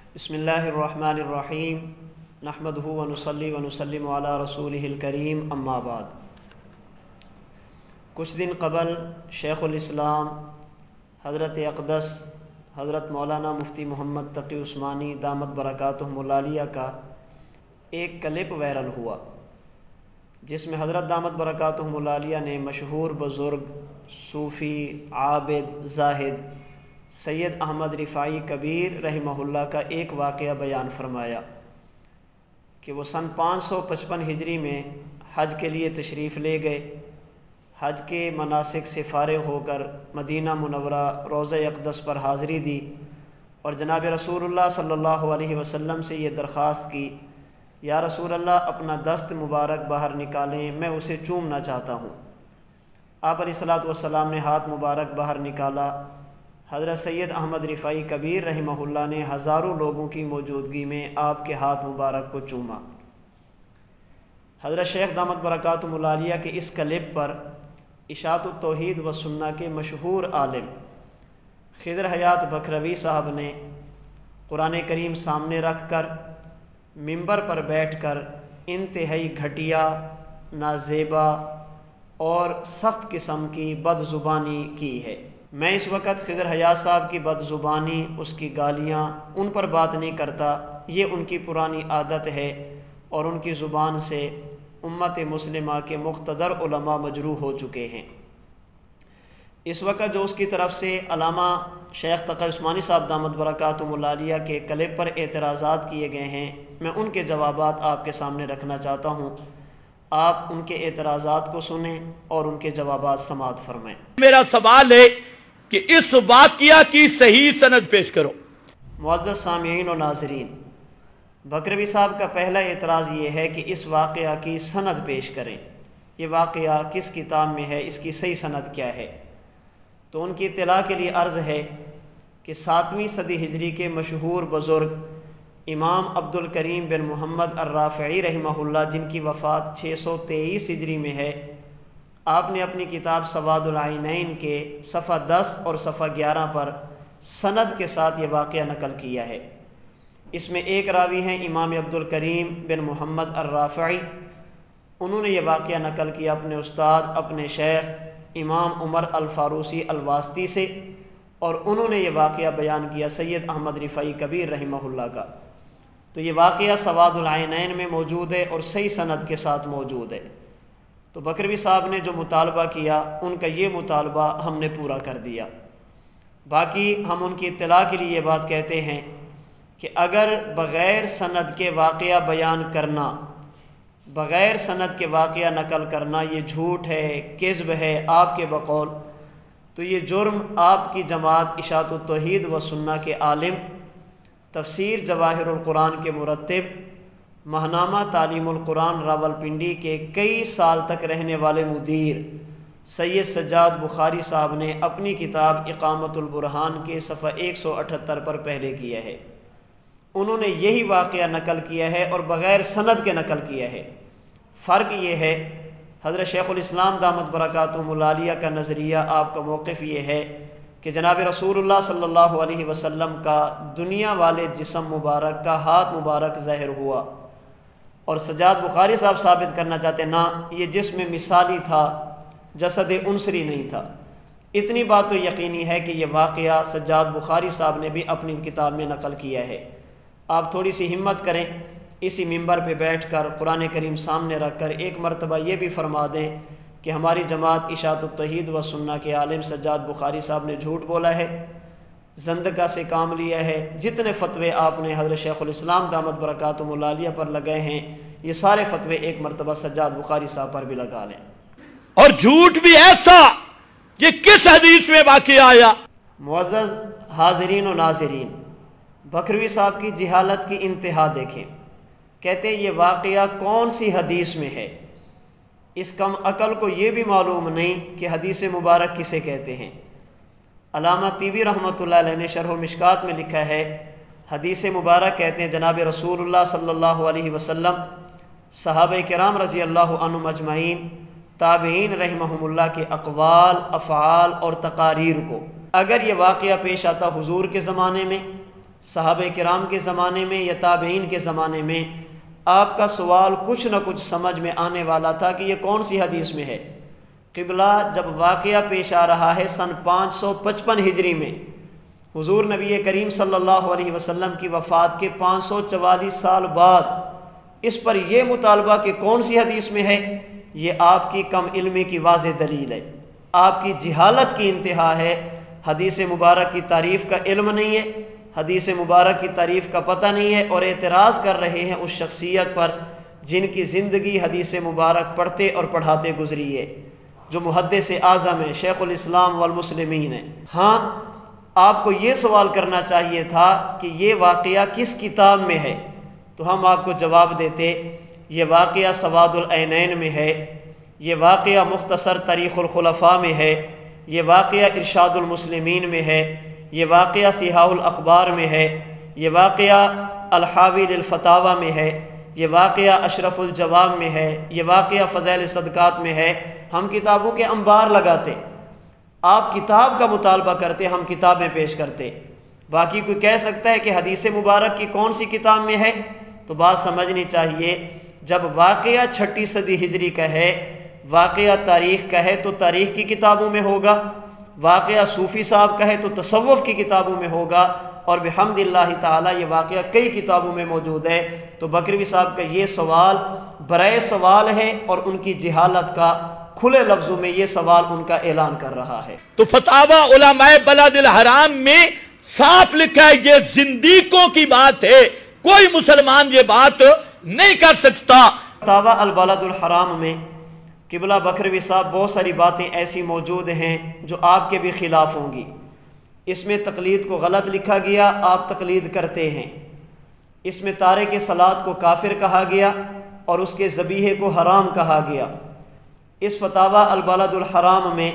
بسم اللہ الرحمن الرحیم نحمدہ ونصلی ونسلم علی رسولہ الکریم اما بعد۔ کچھ دن قبل شیخ الاسلام حضرت اقدس حضرت مولانا مفتی محمد تقی عثمانی دامت برکاتہم العالیہ کا ایک کلپ وائرل ہوا، جس میں حضرت دامت برکاتہم العالیہ نے مشہور بزرگ صوفی عابد زاہد سید احمد رفاعی کبیر رحمہ اللہ کا ایک واقعہ بیان فرمایا کہ وہ سن 555 ہجری میں حج کے لیے تشریف لے گئے۔ حج کے مناسک سے فارغ ہو کر مدینہ منورہ روضہ اقدس پر حاضری دی اور جناب رسول اللہ صلی اللہ علیہ وسلم سے یہ درخواست کی، یا رسول اللہ اپنا دست مبارک باہر نکالیں، میں اسے چومنا چاہتا ہوں۔ آپ علیہ الصلوۃ والسلام نے ہاتھ مبارک باہر نکالا۔ حضرت سید احمد رفاعی کبیر رحمہ اللہ نے ہزاروں لوگوں کی موجودگی میں آپ کے ہاتھ مبارک کو چوما۔ حضرت شیخ دامت برکاتہم العالیہ کے اس کلپ پر اشاعت التوحید و سنہ کے مشہور عالم خضر حیات بکھروی صاحب نے قرآن کریم سامنے رکھ کر منبر پر بیٹھ کر انتہائی گھٹیا، نازیبا اور سخت قسم کی بد زبانی کی ہے۔ میں اس وقت خضر حیات صاحب کی بد زبانی، اس کی گالیاں، ان پر بات نہیں کرتا، یہ ان کی پرانی عادت ہے اور ان کی زبان سے امت مسلمہ کے مقتدر علماء مجروح ہو چکے ہیں۔ اس وقت جو اس کی طرف سے علامہ شیخ تقی عثمانی صاحب دامت برکاتہم العالیہ کے کلپ پر اعتراضات کیے گئے ہیں، میں ان کے جوابات آپ کے سامنے رکھنا چاہتا ہوں۔ آپ ان کے اعتراضات کو سنیں اور ان کے جوابات سماعت فرمائیں۔ میرا سوال ہے کہ اس واقعہ کی صحیح سند پیش کرو۔ معزز سامعین و ناظرین، بکروی صاحب کا پہلا اعتراض یہ ہے کہ اس واقعہ کی سند پیش کریں، یہ واقعہ کس کتاب میں ہے، اس کی صحیح سند کیا ہے۔ تو ان کی اطلاع کے لیے عرض ہے کہ 7ویں صدی ہجری کے مشہور بزرگ امام عبد الکریم بن محمد الرافعی رحمہ اللہ، جن کی وفات 623 ہجری میں ہے، آپ نے اپنی کتاب سواد العینین کے صفحہ 10 اور صفحہ 11 پر سند کے ساتھ یہ واقعہ نقل کیا ہے۔ اس میں ایک راوی ہیں امام عبد الکریم بن محمد الرافعی، انہوں نے یہ واقعہ نقل کیا اپنے استاد اپنے شیخ امام عمر الفاروسی الواسطی سے، اور انہوں نے یہ واقعہ بیان کیا سید احمد رفاعی کبیر رحمہ اللہ کا۔ تو یہ واقعہ سواد العینین میں موجود ہے اور صحیح سند کے ساتھ موجود ہے۔ تو بکروی صاحب نے جو مطالبہ کیا، ان کا یہ مطالبہ ہم نے پورا کر دیا۔ باقی ہم ان کی اطلاع کے لیے یہ بات کہتے ہیں کہ اگر بغیر سند کے واقعہ بیان کرنا، بغیر سند کے واقعہ نقل کرنا یہ جھوٹ ہے، کذب ہے آپ کے بقول، تو یہ جرم آپ کی جماعت اشاعت التوحید و سنہ کے عالم، تفسیر جواہر القرآن کے مرتب، ماہنامہ تعلیم القرآن راولپنڈی کے کئی سال تک رہنے والے مدیر سید سجاد بخاری صاحب نے اپنی کتاب اقامت البرہان کے صفحہ 178 پر پہلے کیا ہے۔ انہوں نے یہی واقعہ نقل کیا ہے اور بغیر سند کے نقل کیا ہے۔ فرق یہ ہے، حضرت شیخ الاسلام دامت برکاتہم العالیہ کا نظریہ، آپ کا موقف یہ ہے کہ جناب رسول اللہ صلی اللہ علیہ وسلم کا دنیا والے جسم مبارک کا ہاتھ مبارک ظاہر ہوا، اور سجاد بخاری صاحب ثابت کرنا چاہتے نہ، یہ جسم مثالی تھا، جسد عنصری نہیں تھا۔ اتنی بات تو یقینی ہے کہ یہ واقعہ سجاد بخاری صاحب نے بھی اپنی کتاب میں نقل کیا ہے۔ آپ تھوڑی سی ہمت کریں، اسی منبر پہ بیٹھ کر قرآن کریم سامنے رکھ کر ایک مرتبہ یہ بھی فرما دیں کہ ہماری جماعت اشاعت التوحید و سنہ کے عالم سجاد بخاری صاحب نے جھوٹ بولا ہے، زندگا سے کام لیا ہے۔ جتنے فتوے آپ نے حضرت شیخ الاسلام دامت برکاتہم العالیہ پر لگائے ہیں، یہ سارے فتوے ایک مرتبہ سجاد بخاری صاحب پر بھی لگا لیں۔ اور جھوٹ بھی ایسا، یہ کس حدیث میں واقعہ آیا؟ معزز حاضرین و ناظرین، بکروی صاحب کی جہالت کی انتہا دیکھیں۔ کہتے ہیں یہ واقعہ کون سی حدیث میں ہے۔ اس کم عقل کو یہ بھی معلوم نہیں کہ حدیث مبارک کسے کہتے ہیں۔ علامہ طیبی رحمۃ اللہ علیہ نے شرح المشکات میں لکھا ہے، حدیث مبارک کہتے ہیں جناب رسول اللہ صلی اللہ علیہ وسلم، صحابہ کرام رضی اللہ عنہم اجمعین، تابعین رحمہم اللہ کے اقوال، افعال اور تقاریر کو اگر یہ واقعہ پیش آتا حضور کے زمانے میں صحابہ کرام کے زمانے میں یا تابعین کے زمانے میں آپ کا سوال کچھ نہ کچھ سمجھ میں آنے والا تھا کہ یہ کون سی حدیث میں ہے۔ قبلہ جب واقعہ پیش آ رہا ہے سن 555 ہجری میں، حضور نبی کریم صلی اللہ علیہ وسلم کی وفات کے 544 سال بعد اس پر یہ مطالبہ کہ کون سی حدیث میں ہے، یہ آپ کی کم علمی کی واضح دلیل ہے، آپ کی جہالت کی انتہا ہے۔ حدیث مبارک کی تعریف کا علم نہیں ہے، حدیث مبارک کی تعریف کا پتہ نہیں ہے، اور اعتراض کر رہے ہیں اس شخصیت پر جن کی زندگی حدیث مبارک پڑھتے اور پڑھاتے گزری ہے، جو محدث اعظم ہیں، شیخ الاسلام والمسلمین ہیں۔ ہاں، آپ کو یہ سوال کرنا چاہیے تھا کہ یہ واقعہ کس کتاب میں ہے، تو ہم آپ کو جواب دیتے یہ واقعہ سواد العینین میں ہے، یہ واقعہ مختصر تاریخ الخلفاء میں ہے، یہ واقعہ ارشاد المسلمین میں ہے، یہ واقعہ صحاح الاخبار میں ہے، یہ واقعہ الحاوی للفتاوی میں ہے، یہ واقعہ اشرف الجواب میں ہے، یہ واقعہ فضائل صدقات میں ہے۔ ہم کتابوں کے انبار لگاتے، آپ کتاب کا مطالبہ کرتے، ہم کتابیں پیش کرتے۔ باقی کوئی کہہ سکتا ہے کہ حدیث مبارک کی کون سی کتاب میں ہے، تو بات سمجھنی چاہیے، جب واقعہ 6 صدی ہجری کا ہے، واقعہ تاریخ کا ہے تو تاریخ کی کتابوں میں ہوگا، واقعہ صوفی صاحب کا ہے تو تصوف کی کتابوں میں ہوگا، اور بحمد اللہ تعالیٰ یہ واقعہ کئی کتابوں میں موجود ہے۔ تو بکروی صاحب کا یہ سوال برائے سوال ہے، اور ان کی جہالت کا کھلے لفظوں میں یہ سوال ان کا اعلان کر رہا ہے۔ تو فتاوی علماء بلد الحرام میں صاف لکھا ہے یہ زندیقوں کی بات ہے، کوئی مسلمان یہ بات نہیں کر سکتا۔ فتاوی البلد الحرام میں قبلہ بکروی صاحب بہت ساری باتیں ایسی موجود ہیں جو آپ کے بھی خلاف ہوں گی۔ اس میں تقلید کو غلط لکھا گیا، آپ تقلید کرتے ہیں۔ اس میں تارک صلاۃ کو کافر کہا گیا اور اس کے ذبیحے کو حرام کہا گیا۔ اس فتاوی البلد الحرام میں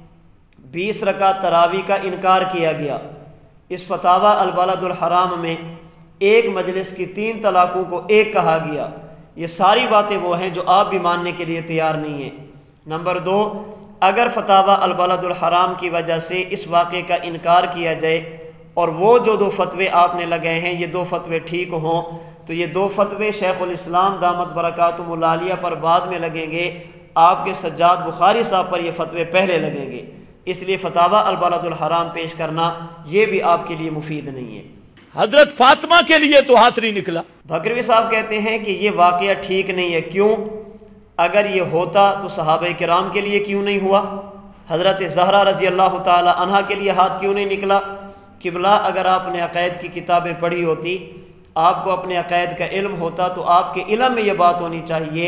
20 رکعت تراویح کا انکار کیا گیا۔ اس فتاوی البلد الحرام میں ایک مجلس کی 3 طلاقوں کو ایک کہا گیا۔ یہ ساری باتیں وہ ہیں جو آپ بھی ماننے کے لیے تیار نہیں ہیں۔ نمبر 2، اگر فتاوی البلد الحرام کی وجہ سے اس واقعے کا انکار کیا جائے اور وہ جو 2 فتوے آپ نے لگائے ہیں یہ 2 فتوے ٹھیک ہوں، تو یہ 2 فتوے شیخ الاسلام دامت برکاتہم العالیہ پر بعد میں لگیں گے، آپ کے سجاد بخاری صاحب پر یہ فتوے پہلے لگیں گے۔ اس لیے فتاوی البلد الحرام پیش کرنا یہ بھی آپ کے لیے مفید نہیں ہے۔ حضرت فاطمہ کے لیے تو ہاتھ نہیں نکلا۔ بکروی صاحب کہتے ہیں کہ یہ واقعہ ٹھیک نہیں ہے۔ کیوں؟ اگر یہ ہوتا تو صحابہ کرام کے لیے کیوں نہیں ہوا؟ حضرت زہرا رضی اللہ تعالی عنہا کے لیے ہاتھ کیوں نہیں نکلا؟ قبلہ اگر آپ نے عقائد کی کتابیں پڑھی ہوتی، آپ کو اپنے عقائد کا علم ہوتا، تو آپ کے علم میں یہ بات ہونی چاہیے،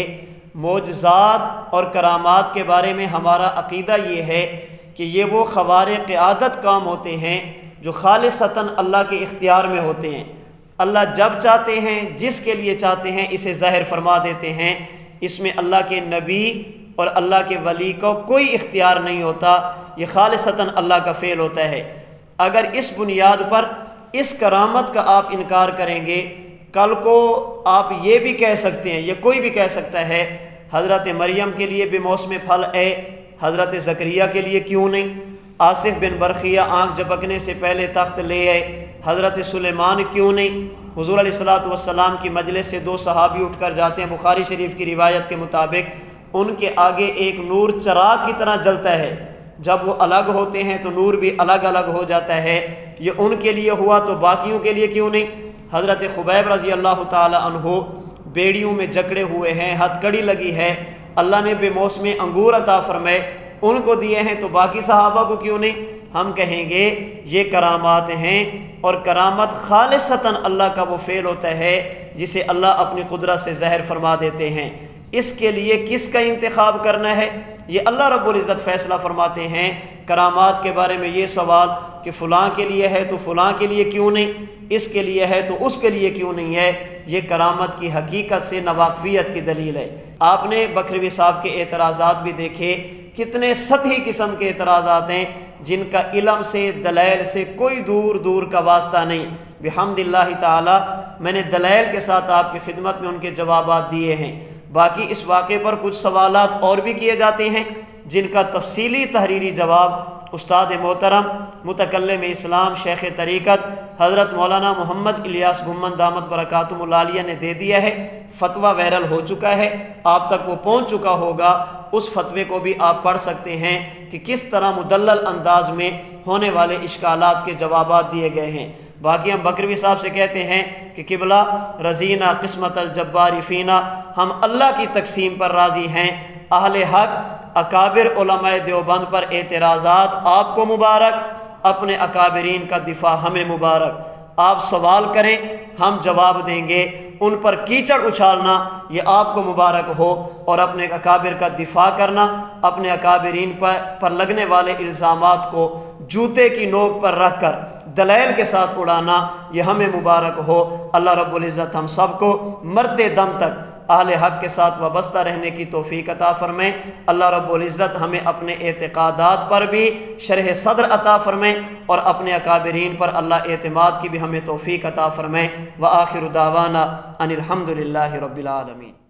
معجزات اور کرامات کے بارے میں ہمارا عقیدہ یہ ہے کہ یہ وہ خوارق عادت کام ہوتے ہیں جو خالصتاً اللہ کے اختیار میں ہوتے ہیں۔ اللہ جب چاہتے ہیں، جس کے لیے چاہتے ہیں، اسے ظاہر فرما دیتے ہیں۔ اس میں اللہ کے نبی اور اللہ کے ولی کو کوئی اختیار نہیں ہوتا، یہ خالصتاً اللہ کا فعل ہوتا ہے۔ اگر اس بنیاد پر اس کرامت کا آپ انکار کریں گے، کل کو آپ یہ بھی کہہ سکتے ہیں، یہ کوئی بھی کہہ سکتا ہے، حضرت مریم کے لیے بے موسم پھل ہے، حضرت زکریہ کے لیے کیوں نہیں؟ آصف بن برقیہ آنکھ جھپکنے سے پہلے تخت لے آئے، حضرت سلیمان کیوں نہیں؟ حضور علیہ الصلوۃ والسلام کی مجلس سے 2 صحابی اٹھ کر جاتے ہیں، بخاری شریف کی روایت کے مطابق ان کے آگے ایک نور چراغ کی طرح جلتا ہے، جب وہ الگ ہوتے ہیں تو نور بھی الگ الگ ہو جاتا ہے۔ یہ ان کے لیے ہوا تو باقیوں کے لیے کیوں نہیں؟ حضرت خبیب رضی اللہ تعالی عنہ بیڑیوں میں جکڑے ہوئے ہیں، ہتھ کڑی لگی ہے، اللہ نے بے موسم انگور عطا فرمائے، ان کو دیے ہیں، تو باقی صحابہ کو کیوں نہیں؟ ہم کہیں گے یہ کرامات ہیں، اور کرامت خالصتاً اللہ کا وہ فعل ہوتا ہے جسے اللہ اپنی قدرت سے ظاہر فرما دیتے ہیں۔ اس کے لیے کس کا انتخاب کرنا ہے یہ اللہ رب العزت فیصلہ فرماتے ہیں۔ کرامات کے بارے میں یہ سوال کہ فلاں کے لیے ہے تو فلاں کے لیے کیوں نہیں، اس کے لیے ہے تو اس کے لیے کیوں نہیں ہے، یہ کرامت کی حقیقت سے ناواقفیت کی دلیل ہے۔ آپ نے بکروی صاحب کے اعتراضات بھی دیکھے، کتنے سطحی قسم کے اعتراضات ہیں جن کا علم سے، دلائل سے کوئی دور دور کا واسطہ نہیں۔ بحمد اللہ تعالی میں نے دلائل کے ساتھ آپ کی خدمت میں ان کے جوابات دیے ہیں۔ باقی اس واقعے پر کچھ سوالات اور بھی کیے جاتے ہیں، جن کا تفصیلی تحریری جواب استاد محترم متکلم اسلام شیخ طریقت حضرت مولانا محمد الیاس گھمن دامت برکاتہم العالیہ نے دے دیا ہے۔ فتویٰ وائرل ہو چکا ہے، آپ تک وہ پہنچ چکا ہوگا، اس فتوے کو بھی آپ پڑھ سکتے ہیں کہ کس طرح مدلل انداز میں ہونے والے اشکالات کے جوابات دیے گئے ہیں۔ باقی ہم بکروی صاحب سے کہتے ہیں کہ قبلہ رضینا قسمت الجبار فینا، ہم اللہ کی تقسیم پر راضی ہیں۔ اہل حق اکابر علماء دیوبند پر اعتراضات آپ کو مبارک، اپنے اکابرین کا دفاع ہمیں مبارک۔ آپ سوال کریں ہم جواب دیں گے، ان پر کیچڑ اچھالنا یہ آپ کو مبارک ہو، اور اپنے اکابر کا دفاع کرنا، اپنے اکابرین پر لگنے والے الزامات کو جوتے کی نوک پر رکھ کر دلائل کے ساتھ اڑانا یہ ہمیں مبارک ہو۔ اللہ رب العزت ہم سب کو مرتے دم تک اہل حق کے ساتھ وابستہ رہنے کی توفیق عطا فرمائیں۔ اللہ رب العزت ہمیں اپنے اعتقادات پر بھی شرح صدر عطا فرمائیں، اور اپنے اکابرین پر اللہ اعتماد کی بھی ہمیں توفیق عطا فرمائیں۔ وآخر دعوانا ان الحمد للہ رب العالمین۔